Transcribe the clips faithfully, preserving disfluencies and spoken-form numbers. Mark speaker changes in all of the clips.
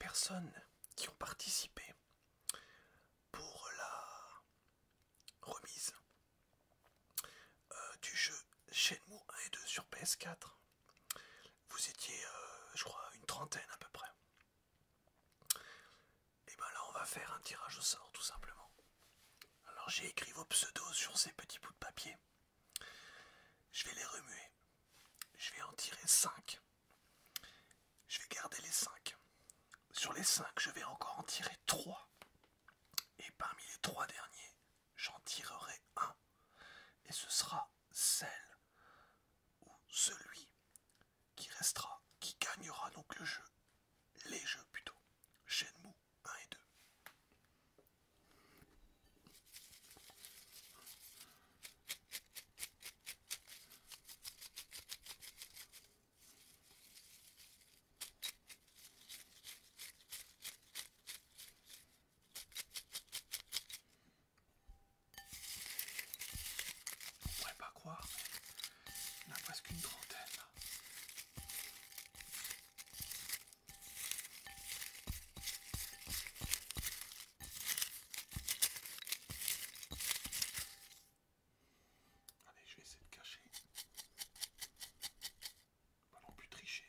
Speaker 1: personnes qui ont participé pour la remise euh, du jeu Shenmue un et deux sur P S quatre. Vous étiez, euh, je crois, une trentaine à peu près. Et ben là, on va faire un tirage au sort, tout simplement. Alors, j'ai écrit vos pseudos sur ces petits bouts de papier. Je vais les remuer. Je vais en tirer cinq. Je vais garder les cinq. Sur les cinq, je vais encore en tirer trois. Et parmi les trois derniers, j'en tirerai un. Et ce sera celle ou celui qui restera, qui gagnera donc le jeu. Les jeux plutôt. Shenmue un et deux. On pourrait pas croire, il y en a presque une trentaine là. Allez, je vais essayer de cacher. Pas non plus tricher.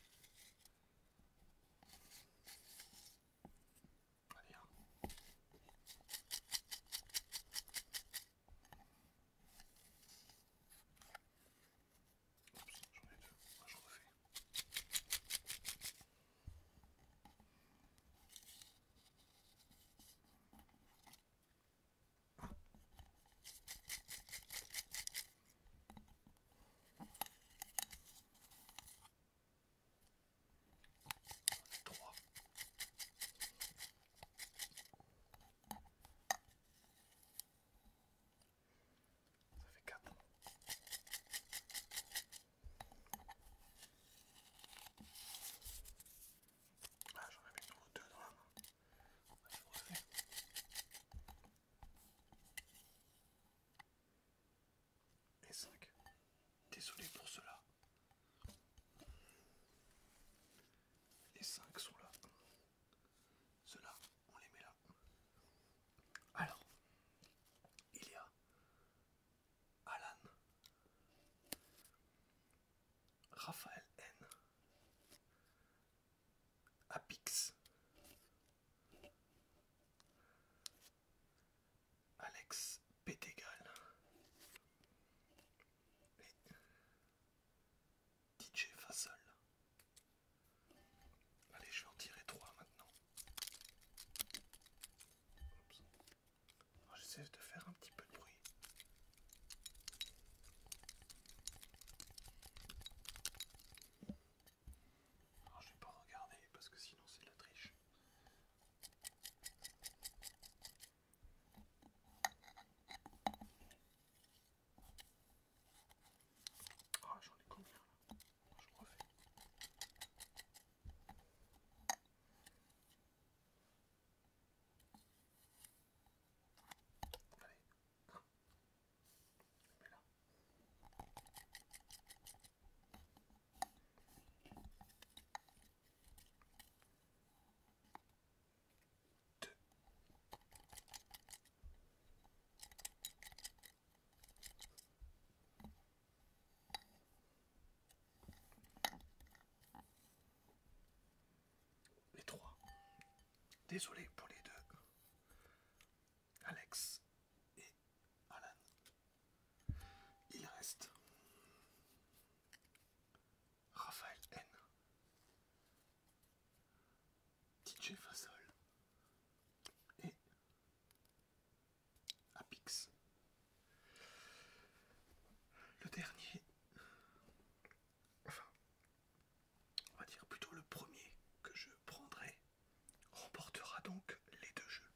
Speaker 1: Allez, hein. Oups, j'en ai deux. Moi, je refais. trois. Ça fait quatre. Ah, j'en avais de nouveau deux dans la main. Allez, je refais. Et cinq. Désolé pour cela. Les cinq sont là. Ceux-là, on les met là. Alors, il y a Alan, Raphaël N, Apix, Alex Pétégal et D J Fassol. Allez, je vais en tirer trois maintenant. Oups. Alors, j'essaie de faire un petit peu de bruit. Alors, je vais pas regarder parce que sinon c'est de la triche. Ah, j'en ai combien là? Je refais. Allez, un. Je mets là. Deux. Les trois. Désolé pour les deux. Alex et Alan. Il reste Raphaël N, D J Fassol et Apix. Le dernier, enfin, on va dire plutôt le premier que je prendrai, remportera donc les deux jeux.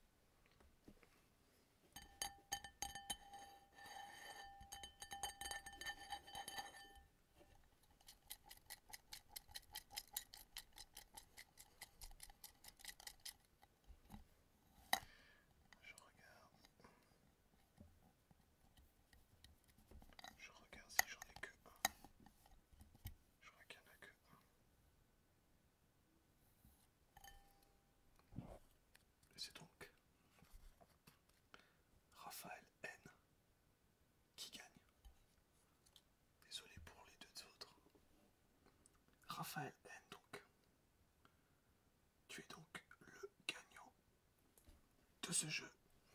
Speaker 1: Raphaël N. Donc, tu es donc le gagnant de ce jeu.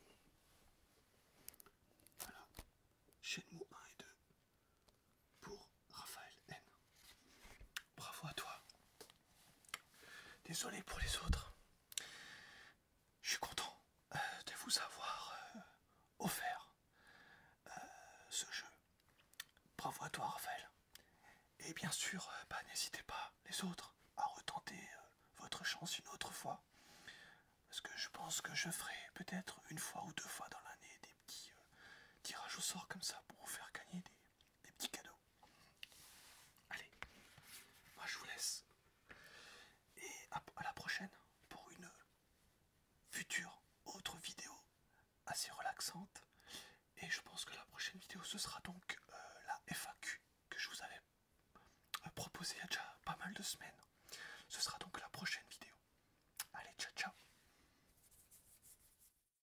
Speaker 1: Voilà, Shenmue un et deux pour Raphaël N. Bravo à toi. Désolé pour les autres. Je suis content euh, de vous avoir euh, offert euh, ce jeu. Bravo à toi, Raphaël. Et bien sûr, euh, bah, n'hésitez pas, les autres, à retenter euh, votre chance une autre fois. Parce que je pense que je ferai peut-être une fois ou deux fois dans l'année des petits euh, tirages au sort comme ça pour vous faire gagner des, des petits cadeaux. Allez, moi je vous laisse. Et à, à la prochaine pour une future autre vidéo assez relaxante. Et je pense que la prochaine vidéo ce sera donc euh, la F A Q que je vous avais euh, proposée il y a déjà pas mal de semaines. Ce sera donc